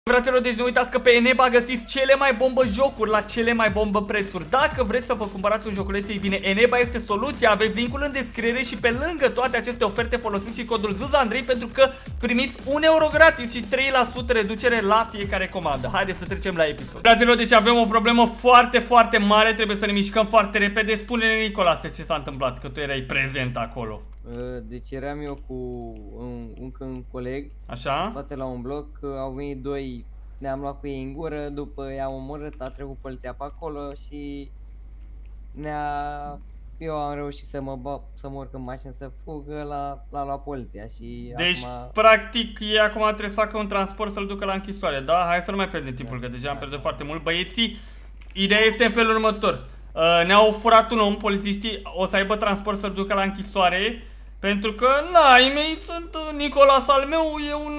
Fraților, deci nu uitați că pe Eneba găsiți cele mai bombă jocuri la cele mai bombă prețuri. Dacă vreți să vă cumpărați un joculeț, ei bine, Eneba este soluția. Aveți linkul în descriere și pe lângă toate aceste oferte folosiți și codul ZZAndrei pentru că primiți 1 euro gratis și 3% reducere la fiecare comandă. Haideți să trecem la episod. Fraților, deci avem o problemă foarte mare, trebuie să ne mișcăm foarte repede. Spune-ne, Nicolase, ce s-a întâmplat, că tu erai prezent acolo. Deci eram eu cu un coleg. Așa? Toate la un bloc, au venit doi, ne-am luat cu ei în gură, după i-am omorât, a trecut poliția pe acolo și eu am reușit să mă urc în mașină să fugă, l-a luat poliția și deci, acum... practic, ei acum trebuie să facă un transport să-l ducă la închisoare, da? Hai să nu mai pierdem timpul, că deja am pierdut foarte mult. Băieții, ideea este în felul următor. Ne-au furat un om, polițiștii o să aibă transport să-l ducă la închisoare. Pentru că, ai mei sunt Nicolas al meu,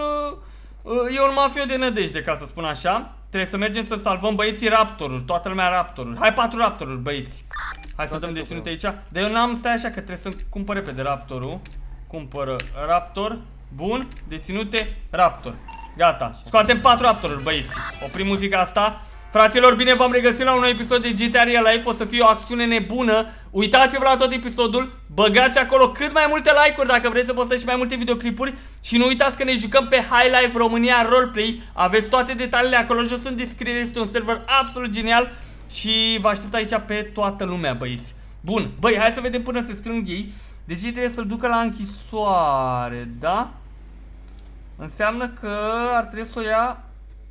e un mafio de nădejde, ca să spun așa. Trebuie să mergem să salvăm băieții raptoruri, toată lumea raptoruri. Hai 4 raptoruri, băieți. Hai să dăm deținute aici. Dar eu n-am, stai așa că trebuie să cumpăr repede raptorul. Cumpără raptor, bun, deținute, raptor. Gata, scoatem 4 raptoruri, băieți. Oprim muzica asta. Fraților, bine v-am regăsit la un nou episod de GTA Real Life. O să fie o acțiune nebună. Uitați-vă la tot episodul. Băgați acolo cât mai multe like-uri dacă vreți să postați și mai multe videoclipuri. Și nu uitați că ne jucăm pe High Life România Roleplay. Aveți toate detaliile acolo jos în descriere. Este un server absolut genial. Și vă aștept aici pe toată lumea, băieți. Bun, băi, hai să vedem până se strâng ei. Deci ei trebuie să-l ducă la închisoare, da? Înseamnă că ar trebui să o ia.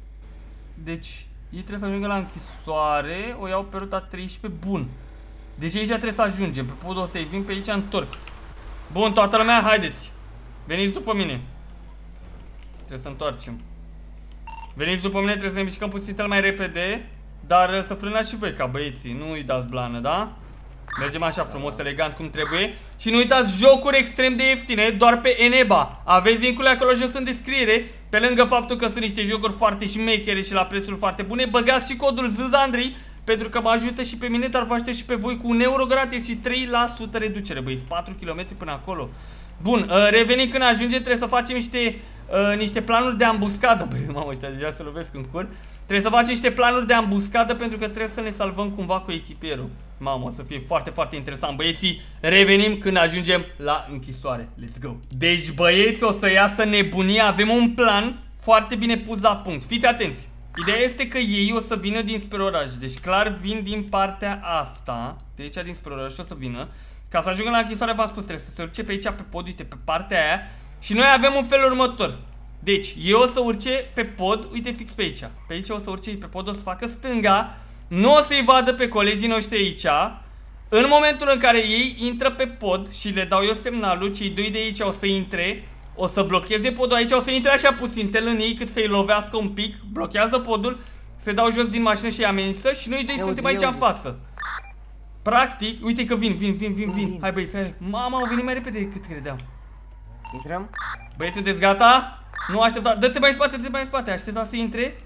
Deci ei trebuie să ajungă la închisoare. O iau pe ruta 13. Bun. Deci aici trebuie să ajungem. Pe podul ăsta îi vin, pe aici întorc. Bun, toată lumea, haideți. Veniți după mine. Trebuie să întoarcem. Veniți după mine, trebuie să ne mișcăm puțin mai repede. Dar să frânați și voi ca băieții. Nu îi dați blană, da? Mergem așa frumos, elegant, cum trebuie. Și nu uitați, jocuri extrem de ieftine, doar pe Eneba. Aveți link-urile acolo jos în descriere. Pe lângă faptul că sunt niște jocuri foarte șmechere și la prețuri foarte bune, băgați și codul ZZAndrei pentru că mă ajută și pe mine, dar vă aștept și pe voi cu 1 euro gratis și 3% reducere. Băi, 4 km până acolo. Bun, revenim când ajungem, trebuie să facem niște planuri de ambuscadă. Băi, mamă, ăștia deja se lovesc în cur. Trebuie să facem niște planuri de ambuscadă pentru că trebuie să ne salvăm cumva cu echipierul. Mamă, o să fie foarte interesant. Băieții, revenim când ajungem la închisoare. Let's go! Deci, băieți, o să iasă nebunia. Avem un plan foarte bine pus la punct. Fiți atenți! Ideea este că ei o să vină dinspre oraș. Deci clar vin din partea asta. De aici dinspre oraș o să vină. Ca să ajungă la închisoare, v-am spus, trebuie să se urce pe aici, pe pod, uite, pe partea aia. Și noi avem un fel următor. Deci, eu o să urce pe pod, uite, fix pe aici. Pe aici o să urce pe pod, o să facă stânga. Nu o să-i vadă pe colegii noștri aici. În momentul în care ei intră pe pod și le dau eu semnalul, cei doi de aici o să intre, o să blocheze podul aici, o să intre așa puțin tel în ei cât să-i lovească un pic, blochează podul, se dau jos din mașină și îi amenință și noi doi suntem aici în față. Practic, uite că vin. Hai băieți, hai. Mama, au venit mai repede decât credeam. Intrăm? Băieți, sunteți gata? Nu aștepta, dă-te mai în spate, aștepta să intre.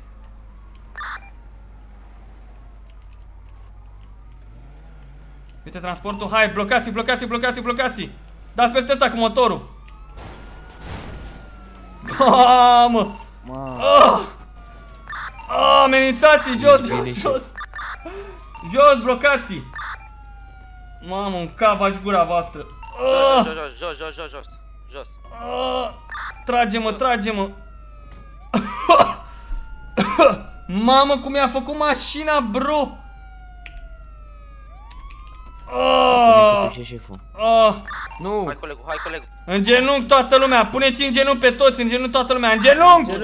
Uite transportul, hai, blocați. Dați peste ăsta cu motorul. Mamă! Amenințați, jos, blocați. Mamă, un cavaș gura voastră. Jos. Trage-mă. Mamă, cum i-a făcut mașina, bro. Nu. Hai colegul. În genunchi toată lumea, puneți în genunchi pe toți, în genunchi toată lumea, în genunchi!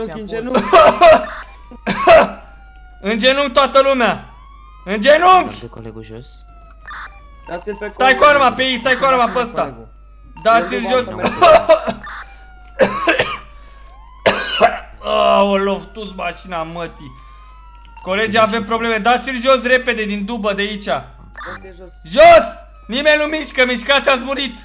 În genunchi toată lumea! În genunchi! Colegul jos. Stai cu arma pe ei, stai cu arma pe ăsta! Dați-l jos! Aoleu, tu-ți mașina mătii! Colegii, avem probleme, dați-l jos repede din dubă de aici! Jos! Nimeni nu mișcă, mișcați, ați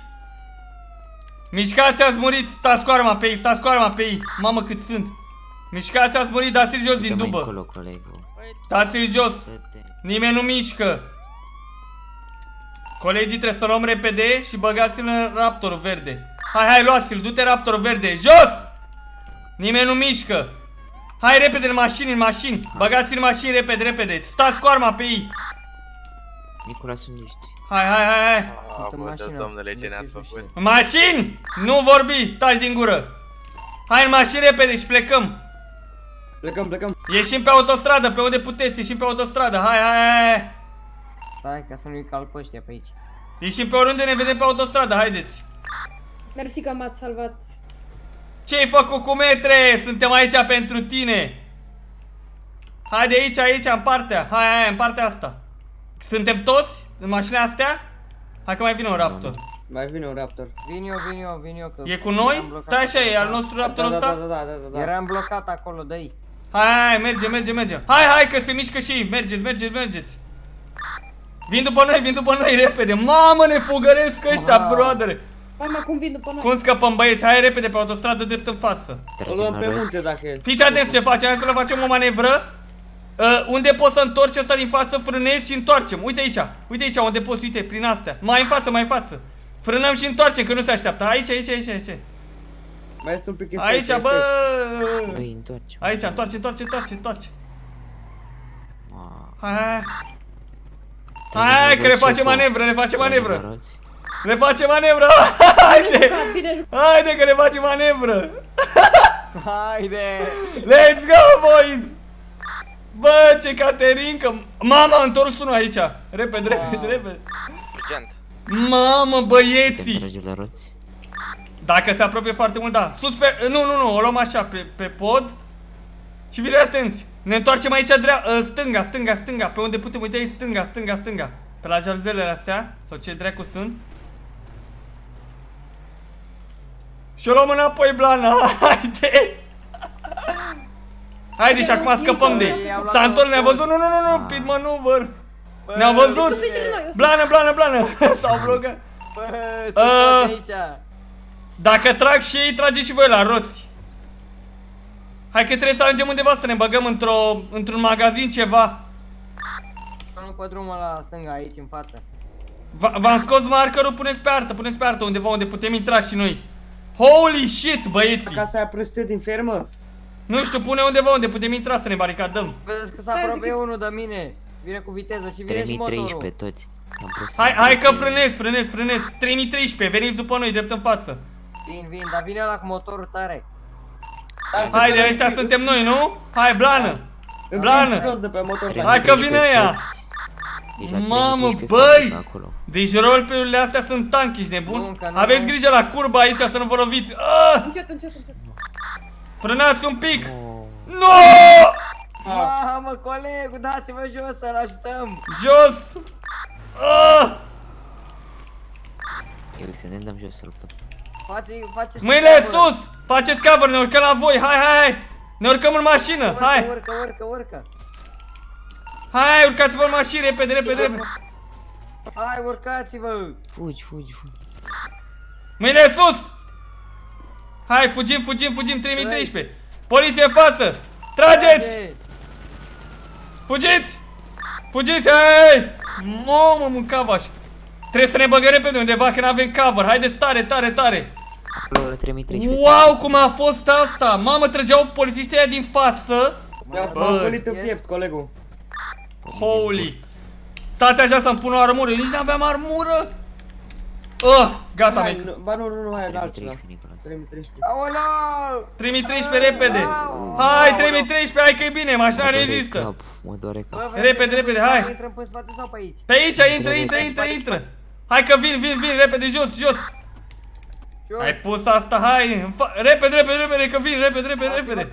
murit! Stați cu arma pe ei, Mamă cât sunt! Mișcați, ați murit, dați-l jos din dubă! Dați-l jos! Nimeni nu mișcă! Colegii, trebuie să luăm repede și băgați-l în raptorul verde. Hai, luați-l, du-te raptorul verde, jos! Nimeni nu mișcă! Hai repede în mașini, în mașini. Băgați în mașini repede, repede. Stați cu arma pe ei. Nicolas, unde ești? Hai, hai, hai, hai. Aoleu, domnule, ce ne-ați făcut? În mașini! Nu vorbi, taci din gură. Hai în mașini repede și plecăm. Plecăm. Ieșim pe autostradă, pe unde puteți, ieșim pe autostradă. Hai, hai, hai. Stai ca să nu-i calc pe ăștia pe aici. Ieșim pe oriunde ne vedem pe autostradă, haideți. Mersi că m-ați salvat. Ce-ai făcut cu metre? Suntem aici pentru tine. Haide aici, aici, în partea. Hai, în partea asta. Suntem toți în mașinile astea? Hai că mai vine un Raptor. Mai vine un Raptor. Vin eu că E cu noi? Stai așa, e al nostru Raptor ăsta? Da. Eram blocat acolo, dă-i. Hai, merge. Hai că se mișcă și ei. Mergeți. Vin după noi, repede. Mamă, ne fugăresc ăștia, broadere. Hai mă, cum vin după noi? Cum scăpăm, băieți? Hai repede pe autostradă drept în față. O luăm pe munte dacă e. Fiți atenți ce facem, hai să le facem o manevră. Unde poți să întorci ăsta din față, frânezi și întoarcem. Uite aici unde poți, uite, prin astea. Mai în față. Frânăm și întoarcem, că nu se așteaptă. Aici. Mai este un pic. Aici, bă! Băi, întoarce. Aici, întoarce. Hai, că le facem manevră. Le facem manevră. Haide că le facem manevră. Haide! Let's go, boys! Bă, ce Caterinca! Mama, a întors unul aici! Repede! Urgent. Mamă, băieții! Trage la roți. Dacă se apropie foarte mult, da. Sus pe... Nu, o luăm așa, pe pod. Și fiți atenți! Ne întoarcem aici stânga, pe unde putem, uite aici, stânga. Pe la jalzelele astea, sau ce dracu sunt. Și o luăm înapoi, Blana, haide! Haide și acum scăpăm de ei. S-a întors, ne-a văzut, nu, pit maneuver. Ne-au văzut. Blană. S-au blocat. Bă, aici. Dacă trag și ei, trage și voi la roți. Hai că trebuie să ajungem undeva să ne băgăm într-un magazin ceva. Nu pe drumul la stânga, aici în față. V-am scos markerul, puneți pe artă undeva unde putem intra și noi. Holy shit, băieții. Casa aia prăstă din fermă? Nu știu, pune undeva unde putem intra să ne baricadăm. Vedeți că s-a apropie unul de mine. Vine cu viteză și vine și motorul. 3013 toți. Hai că frânez. 3013, veniți după noi, drept în față. Vin, dar vine ăla cu motorul tare. Haide, ăștia suntem noi, nu? Hai, Blană. Hai că vine ăia. Mamă, băi! Deci roleplayurile astea sunt tanky, ești nebun? Aveți grijă la curba aici să nu vă loviți. Încet. Frânați un pic. No! Mamă, colegul, dați-vă jos să-l ajutăm. Jos! Eu să ne dăm jos să luptăm. Faceți mâinile sus! Faceți cover, ne urcăm la voi, hai! Ne urcăm în mașină, hai! Urcă. Hai, urcați-vă în mașină, repede! Hai, urcați-vă! Fugi. Mâinile sus! Hai, fugim, 3013! Poliție în față! Trageți! Fugiți, hei! Mamă, mâncavaș! Trebuie să ne băgăm repede undeva că n-avem cover, haideți tare! Acolo la 3013. Wow, cum a fost asta! Mamă, trăgeau polițiștii aia din față! M-a golit în piept, colegul. Holy! Stați așa să-mi pun o armură, eu nici n-aveam armură! Gata, mec! Ba nu, hai în altceva. 3013. Aoleu! 3013, repede! Hai, 3013, hai că e bine, mașina rezistă! Mă doare cap. Repede, hai! Intrăm pe spate sau pe aici? Pe aici, intră! Hai că vin, repede, jos! Ai pus asta, hai! Repede, că vin, repede!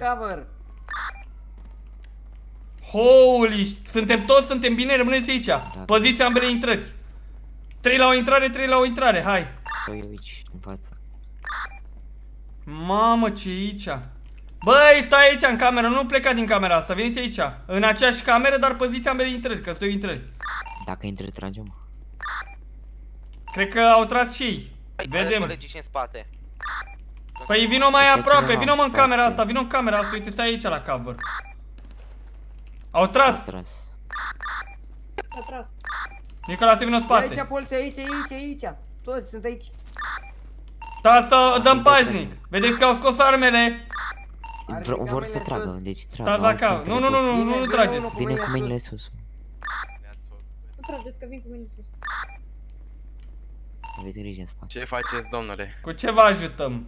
Holy, suntem bine, rămâneți aici. Poziția ambele intrări. 3 la o intrare, hai. Stau eu aici, în față. Mamă, ce e aici? Băi, stai aici în cameră, nu pleca din camera asta, veniți aici. În aceeași cameră, dar păziți ambele intrări, că sunt 2 intrări. Dacă intră, tragem. Cred că au tras și ei. Vedem. Colegii și în spate. Păi vino mai aproape, vino în camera asta, uite, stai aici la cover. Au tras. S-a tras. Nicolas, vino în spate. Aici, poliția, aici. Toți sunt aici. Da, să dăm pașnic. Vedeți că au scos armele. Vor să tragă, deci trag. Stați la cap. Nu trageți. Vine cu mâinile sus. Nu trageți că vin cu mine sus. Aveți grijă în spate. Ce faceți, domnule? Cu ce vă ajutăm?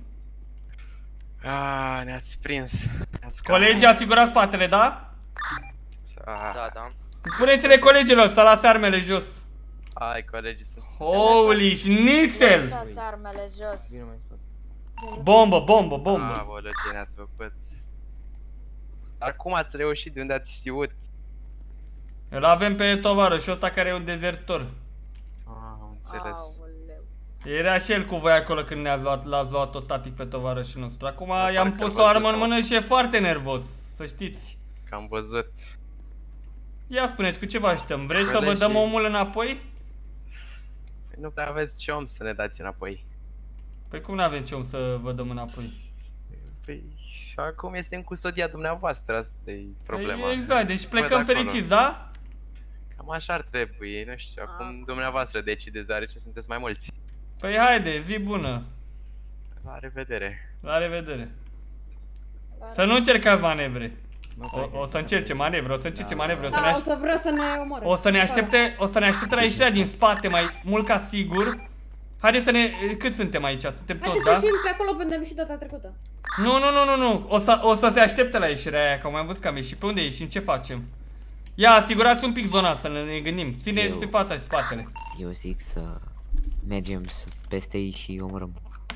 Ne-ați prins. Colegii, asigurați spatele, da? Da. Spuneți-le colegilor să lase armele jos. Hai, colegii sunt... Holy schnitzel! Lăsați armele jos. Bombă. Aoleu, ce ne-ați făcut? Dar cum ați reușit? De unde ați știut? Îl avem pe tovarășul ăsta care e un dezertor. Am înțeles. Aoleu. Era și el cu voi acolo când l-ați luat static pe tovarășul nostru. Acum i-am parcă pus îl o armă în văzut mână și e foarte nervos, să știți. Că am văzut. Ia spuneți, cu ce vă ajutăm? Vreți să vă Colegi. dăm omul înapoi? Păi nu prea aveți ce om să ne dați înapoi. Păi cum n-avem ce om să vă dăm înapoi? Păi acum este în custodia dumneavoastră, asta e problema. Exact, deci Văd plecăm acolo. fericiți, da? Cam așa ar trebui, nu știu, acum dumneavoastră decideți, deoarece sunteți mai mulți. Păi haide, zi bună. La revedere. La revedere. Să nu încercați manevre. O să încerce manevre, o să încerce manevre, Da, o să vrea să ne omoare. o să ne aștepte la ieșirea din spate mai mult ca sigur. Haideți să ne... Cât suntem aici? Suntem toți, Haideți să da? ieșim pe acolo unde am ieșit data trecută. Nu. O să se aștepte la ieșirea aia, că am mai văzut că am ieșit. Pe unde ieșim? Ce facem? Ia, asigurați un pic zona să ne gândim. Țineți fața și spatele. Eu zic să mergem peste ei și omorâm.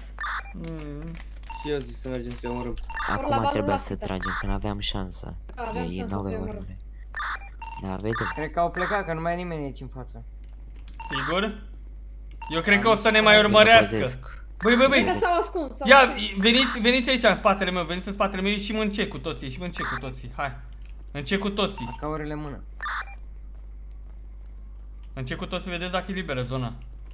Și eu zic să mergem să omorâm. Acum la trebuia balul să ăsta. tragem, că n-aveam șansa. Aveam Ei șansa n-aveau să-i omorâm. armele. Da, vedem. Cred că au plecat, că nu mai e nimeni aici în față. Sigur? Eu cred că o să ne mai urmărească. Băi, Cred că s-au ascuns. ia, veniți aici în spatele meu, veniți în spatele meu, ieșim în ce cu toții, hai. În ce cu toții. Caurile în mână. În ce cu toții, vedeți dacă e liberă zona.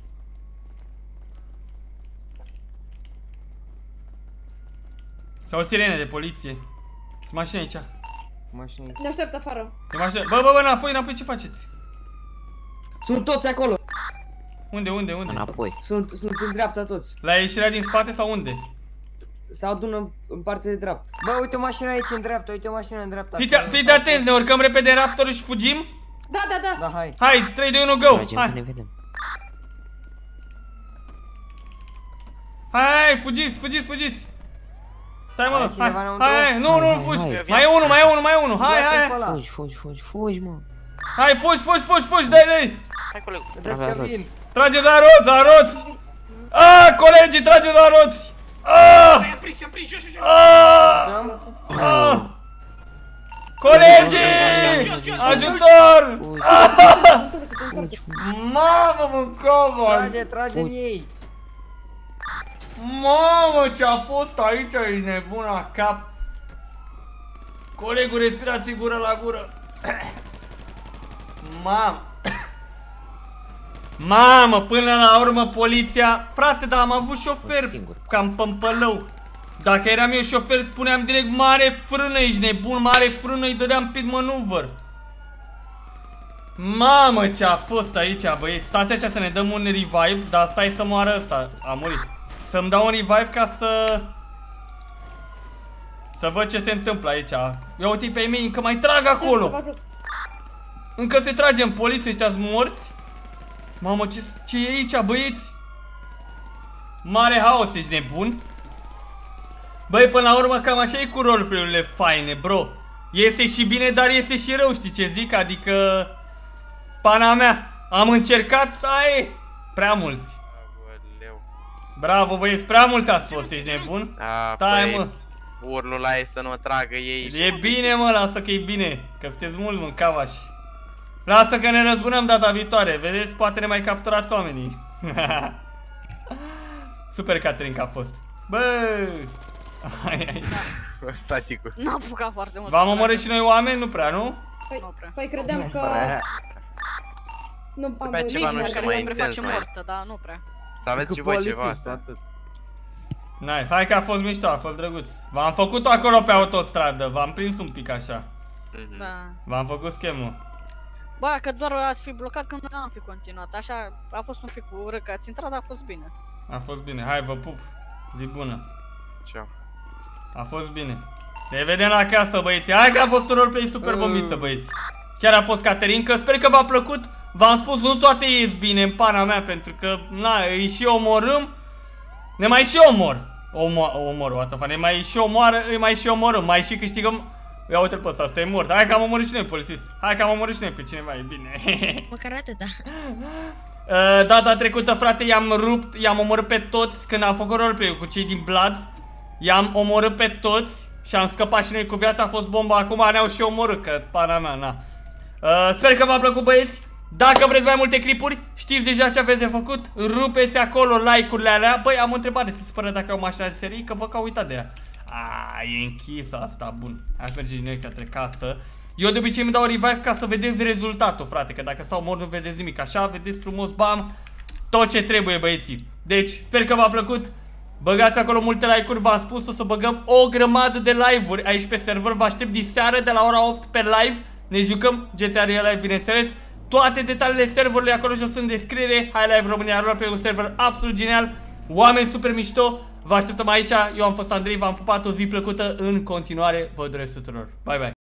Sau o sirene de poliție. Sunt mașini aici. Mașini. Ne așteaptă afară. E mașină. Bă, înapoi, ce faceți? Sunt toți acolo! Unde? Înapoi. Sunt în dreapta toți. La ieșirea din spate sau unde? Se adună în partea de dreapta. Bă, uite o mașină aici în dreapta, uite o mașină în dreapta. Fiți atenți, ne urcăm repede în Raptor și fugim? Da. Da, hai. Hai, 3, 2, 1, go! Tragem că ne Hai, vedem. hai, fugiți! Stai mă, Hai, cineva înăuntru? hai, nu, Hai, fugi! hai. Mai e unul, hai! Fugi, mă. Hai, fugi, dai! Hai, colegul. Vedeți Avea că roți. vin. Trage la roți! Colegii, trage la roți! Am prins, Colegii! Ajutor! Mamă, mâncava! Trage în ei. Mamă, ce-a fost aici, e nebun la cap. Colegul, respirați gură la gură. Mamă, până la urmă poliția. Frate, dar am avut șofer cam pămpălău. Dacă eram eu șofer, puneam direct mare frână, ești nebun, mare frână, îi dădeam pit maneuver. Mamă, ce a fost aici, băieți. Stați așa să ne dăm un revive, dar stai să moară ăsta. A murit. Să-mi dau un revive ca să văd ce se întâmplă aici. Ia uite pe mine, încă mai trag acolo. Încă se trage în poliție, ăștia-s morți. Mamă, ce e aici, băieți? Mare haos, ești nebun? Băi, până la urmă cam așa e cu roleplay-urile faine, bro. Iese și bine, dar iese și rău, știi ce zic? Adică... Pana mea, am încercat să ai prea mulți. Bravo, băieți, prea mulți ați fost, ești nebun? Stai, mă. Urlul ăla e să nu tragă ei. E bine, mă, lasă că e bine. Că sunteți mulți mâncavași. Lasă că ne răzbunăm data viitoare. Vedeți, poate ne mai capturați oamenii. Super Catherine că a fost. Bă! Staticul. N-am apucat foarte mult. V-am omorât și noi oameni? Nu prea, nu? Păi credeam că... Nu am Pe ceva nu știu mai intens, mai. Mortă, dar nu prea. Să aveți și voi ceva asta. Nice, hai că a fost mișto, a fost drăguț. V-am făcut acolo pe autostradă, v-am prins un pic așa. Da. V-am făcut schemul. Bă, că doar ați fi blocat când nu am fi continuat. Așa a fost un pic urât că ați intrat, dar a fost bine. A fost bine, hai vă pup. Zi bună. Ciao. A fost bine. Ne vedem la casă, băieți. Hai că a fost un roleplay super bombiță, băieți. Chiar a fost Caterinca. Sper că v-a plăcut. V-am spus, nu toate ies bine în pana mea, pentru că, na, îi și omorâm. Ne mai și omor, what the fuck. Ne mai și omoară, îi mai și omorâm. Mai și câștigăm. Ia uite-l pe ăsta, ăsta e mort. Hai că am omorât și noi, polițist. Hai că am omorât și noi pe cineva, e bine. Măcar atâta. Data trecută, frate, i-am rupt, i-am omorât pe toți când am făcut roleplay cu cei din Bloods. I-am omorât pe toți și am scăpat și noi cu viața, a fost bomba. Acum ne-au și omorât, că pana mea, na. Sper că v-a plăcut, băieți. Dacă vreți mai multe clipuri, știți deja ce aveți de făcut. Rupeți acolo like-urile alea. Băi, am o întrebare, se supără dacă au mașina de serie, că văd că au uitat de ea. E închisă asta, bun. Hai să mergem din noi către casă. Eu de obicei îmi dau revive ca să vedeți rezultatul, frate. Că dacă stau mort nu vedeți nimic. Așa, vedeți frumos, bam, tot ce trebuie, băieții. Deci, sper că v-a plăcut. Băgați acolo multe like-uri, v-am spus, o să băgăm o grămadă de live-uri aici pe server. Vă aștept diseară de la ora 8 pe live. Ne jucăm GTA Real Life, bineînțeles. Toate detaliile serverului acolo jos în descriere. High Life România, pe un server absolut genial. Oameni super mișto. Vă așteptăm aici. Eu am fost Andrei, v-am pupat, o zi plăcută în continuare. Vă doresc tuturor. Bye bye.